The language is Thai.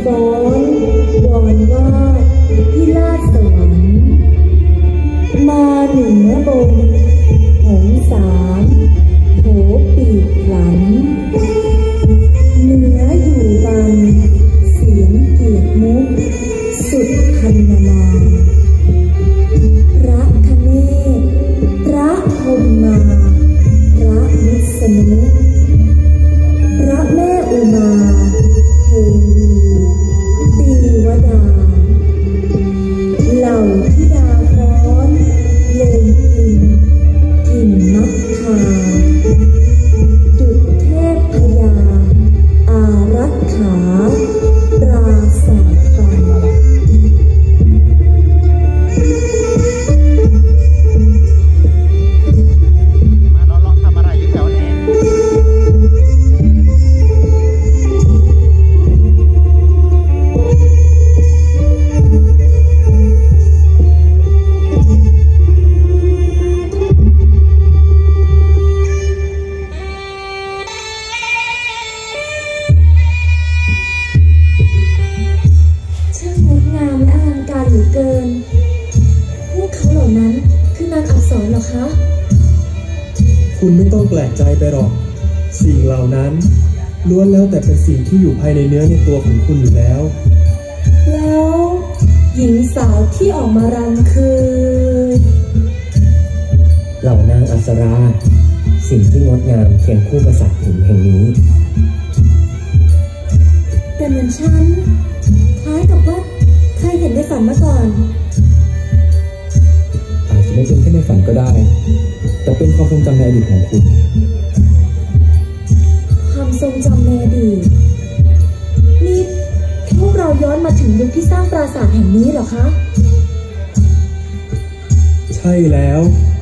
ฟ้อนวอนวาดพิราชสวรรค์มาเหนือบนหงสารโผปีกหลันเหนืออยู่บังเสียงเกียรติมุกสุดพันนาพระคเนศพระพรหมาพระวิษณุพระแม่อุมาเทวีตีวดาเหล่าธิดาฟ้อนเพลงพิณกินมัคคาจุดเทพพยาอารักขาปราศาสตร์มาเลาะทำอะไรอยู่แถวนี้ช่างงดงามและอลังการเหลือเกินพวกเขาเหล่านั้นคือนางอักษรเหรอคะคุณไม่ต้องแปลกใจไปหรอกสิ่งเหล่านั้นล้วนแล้วแต่เป็นสิ่งที่อยู่ภายในเนื้อในตัวของคุณอยู่แล้วแล้วหญิงสาวที่ออกมารำคือเหล่านางอัปสราสิ่งที่งดงามเคียงคู่กษัตริย์หินแห่งนี้แต่เหมือนฉันคล้ายกับว่าเคยเห็นในฝันมาก่อนอาจจะไม่เป็นแค่ในฝันก็ได้แต่เป็นความทรงจำในอดีตของคุณความทรงจำในอดีตนี่พวกเราย้อนมาถึงยุคที่สร้างปราสาทแห่งนี้เหรอคะใช่แล้ว